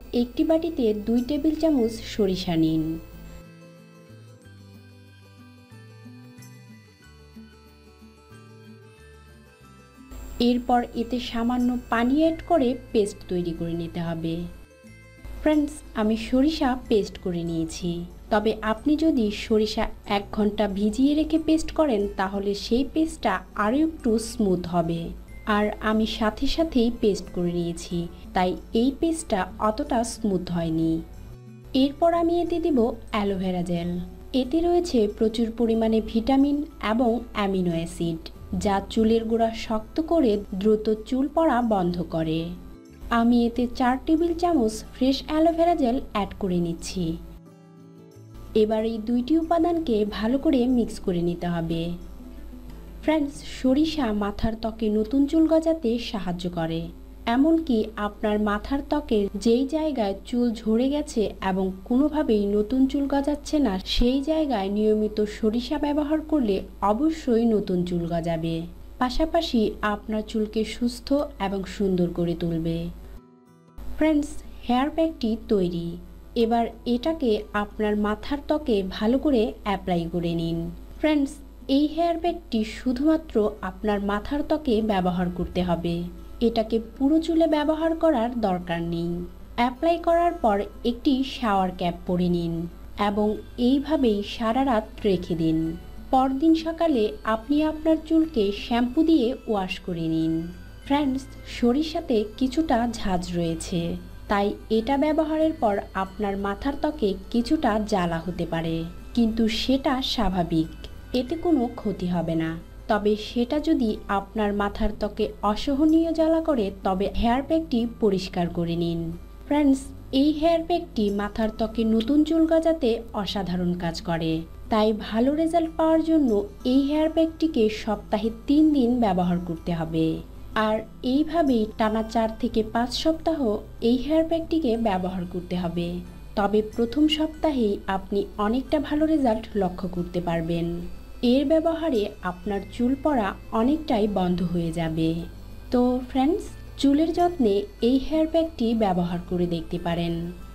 একটি বাটিতে 2 টেবিল চামচ সরিষা নিন। এরপর এতে সামান্য পানি অ্যাড করে পেস্ট তৈরি করে নিতে হবে। ফ্রেন্ডস, আমি সরিষা পেস্ট করে নিয়েছি। তবে আপনি যদি সরিষা 1 ঘন্টা ভিজিয়ে রেখে পেস্ট করেন তাহলে সেই পেস্টটা আরও একটু স্মুথ হবে। আর আমি সাথে সাথেই পেস্ট করে নিয়েছি, তাই এই পেস্টটা অতটা স্মুথ হয়নি। এরপর আমি এতে দিব অ্যালোভেরা জেল। এতে রয়েছে প্রচুর পরিমাণে ভিটামিন এবং অ্যামিনো অ্যাসিড, যা চুলের গোড়া শক্ত করে দ্রুত চুল পড়া বন্ধ করে। আমি এতে 4 টেবিল চামচ ফ্রেশ অ্যালোভেরা জেল অ্যাড করে নিচ্ছি। এবার এই দুইটি উপাদানকে ভালো করে মিক্স করে নিতে হবে। ফ্রেন্ডস, সরিষা মাথার ত্বকে নতুন চুল গজাতে সাহায্য করে। এমনকি আপনার মাথার ত্বকের যেই জায়গায় চুল ঝরে গেছে এবং কোনোভাবেই নতুন চুল গজাচ্ছে না, সেই জায়গায় নিয়মিত সরিষা ব্যবহার করলে অবশ্যই নতুন চুল গজাবে। পাশাপাশি আপনার চুলকে সুস্থ এবং সুন্দর করে তুলবে। ফ্রেন্ডস, হেয়ার প্যাকটি তৈরি। এবার এটাকে আপনার মাথার ত্বকে ভালো করে অ্যাপ্লাই করে নিন। ফ্রেন্ডস, এই হেয়ার প্যাকটি শুধুমাত্র আপনার মাথার ত্বকে ব্যবহার করতে হবে। এটাকে পুরো চুলে ব্যবহার করার দরকার নেই। অ্যাপ্লাই করার পর একটি শাওয়ার ক্যাপ পরে নিন এবং এইভাবেই সারা রাত রেখে দিন। পরদিন সকালে আপনি আপনার চুলকে শ্যাম্পু দিয়ে ওয়াশ করে নিন। ফ্রেন্ডস, সরিষাতে কিছুটা ঝাঁঝ রয়েছে, তাই এটা ব্যবহারের পর আপনার মাথার ত্বকে কিছুটা জ্বালা হতে পারে, কিন্তু সেটা স্বাভাবিক, এতে কোনো ক্ষতি হবে না। তবে সেটা যদি আপনার মাথার ত্বকে অসহনীয় জ্বালা করে তবে হেয়ার প্যাকটি পরিষ্কার করে নিন। ফ্রেন্ডস, এই হেয়ার প্যাকটি মাথার ত্বকে নতুন চুল গজাতে অসাধারণ কাজ করে। তাই ভালো রেজাল্ট পাওয়ার জন্য এই হেয়ার প্যাকটিকে সপ্তাহে 3 দিন ব্যবহার করতে হবে। আর এইভাবেই টানা 4 থেকে 5 সপ্তাহ এই হেয়ার প্যাকটিকে ব্যবহার করতে হবে। তবে প্রথম সপ্তাহেই আপনি অনেকটা ভালো রেজাল্ট লক্ষ্য করতে পারবেন। এর ব্যবহারে আপনার চুল পড়া অনেকটাই বন্ধ হয়ে যাবে। তো ফ্রেন্ডস, চুলের যত্নে এই হেয়ার প্যাকটি ব্যবহার করে দেখতে পারেন।